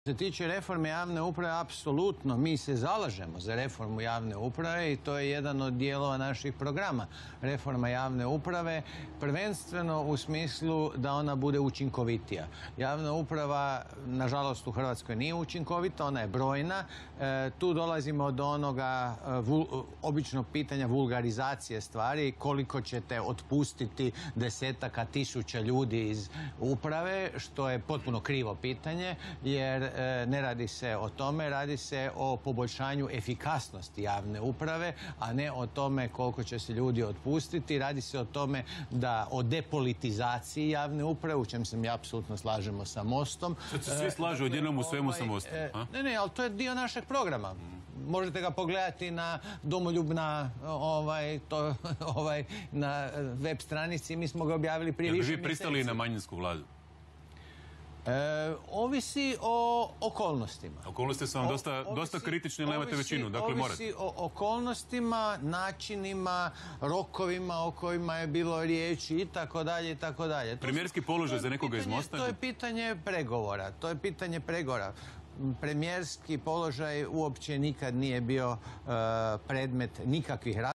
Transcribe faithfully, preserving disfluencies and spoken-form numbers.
Što se tiče reforme javne uprave, apsolutno mi se zalažemo za reformu javne uprave i to je jedan od dijelova naših programa. Reforma javne uprave, prvenstveno u smislu da ona bude učinkovitija. Javna uprava, nažalost, u Hrvatskoj nije učinkovita, ona je brojna. E, tu dolazimo do onoga vul, običnog pitanja vulgarizacije stvari, koliko ćete otpustiti desetaka tisuća ljudi iz uprave, što je potpuno krivo pitanje, jer ne radi se o tome, radi se o poboljšanju efikasnosti javne uprave, a ne o tome koliko će se ljudi otpustiti. Radi se o tome da o depolitizaciji javne uprave, u čem se mi apsolutno slažemo sa Mostom. Sad se svi slažu odjednom u svemu sa Mostom. Ne, ne, ali to je dio našeg programa. Možete ga pogledati na domoljubna ovaj, to, ovaj, na web stranici, mi smo ga objavili prije više mjeseci. Jel bi vi pristali na manjinsku vladu? E, ovisi o okolnostima. Okolnosti su vam dosta, ovisi, dosta kritični, ali nemate većinu, dakle morate. Ovisi o okolnostima, načinima, rokovima o kojima je bilo riječi i tako dalje i tako dalje. Premijerski položaj za nekoga iz Mosta? To je pitanje pregovora. To je pitanje pregovora. Premijerski položaj uopće nikad nije bio uh, predmet nikakvih razgovora.